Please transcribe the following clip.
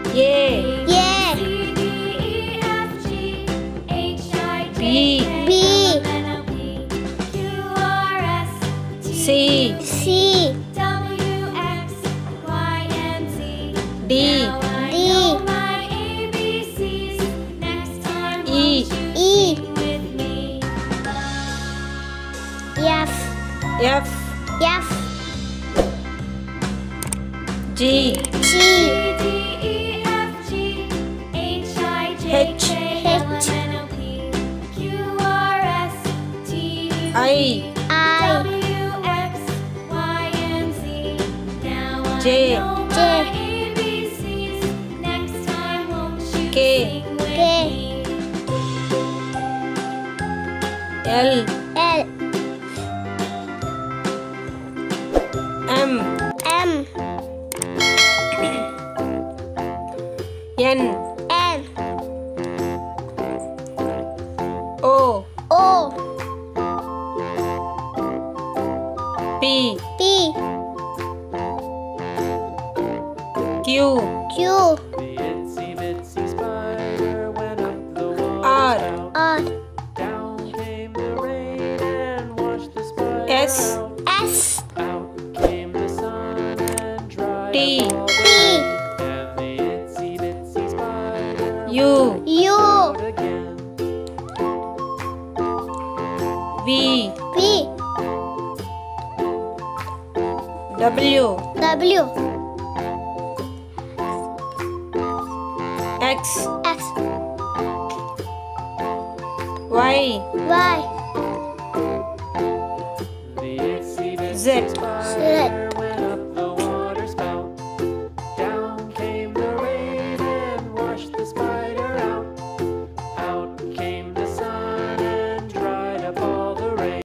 A, B, C, D, E, F, G, H, I, J, K, L, M, N, O, P, Q, The itsy bitsy spider went up the wall. R, Down came the rain and washed the spider S, out. Out came the sun and dried T, up all the rain. And the itsy bitsy spider U, went out again. V, W, X, Y, The itsy bitsy Z, spider